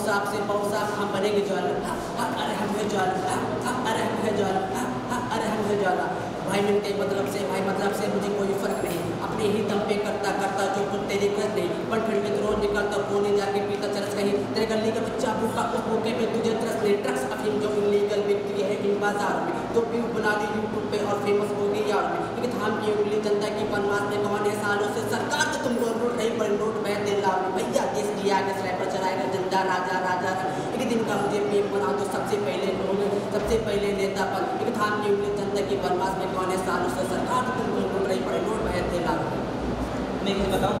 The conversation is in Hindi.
साहब से बहुत साहब हम बनेंगे ज्वाला, अरे हम है ज्वाला, अरे हम है ज्वाला, अरे हम है ज्वाला। भाई मिलते मतलब से, भाई मतलब से मुझे कोई फर्क नहीं, अपने ही दम पे करता करता जो कुछ तेरे कर नहीं। पर फिर में रोज निकलता कोने जाके पीता चरस कहीं, तेरे गली का बच्चा भूखा उस मौके पे तुझे तरस नहीं। ड्रग्स अफीम जो इलीगल बिक्री है इन बाजार में, तो व्यू बना दी यूट्यूब पे और फेमस हो गई यार में। लेकिन थाम की उंगली जनता की बनवास में कौन है सालों से सरकार तो तुमको लूट रही, पर नोट बहते लाभ में भैया देश की आगे स्नैपर चलाएगा जनता राजा राजा। एक दिन का मुझे पीएम बना दो सबसे पहले लोग, सबसे पहले नेता पर। लेकिन थाम की उंगली जनता की बनवास में कौन है सालों से सरकार तो तुमको लूट रही, पर नोट बहते लाभ में। मैं बताऊँ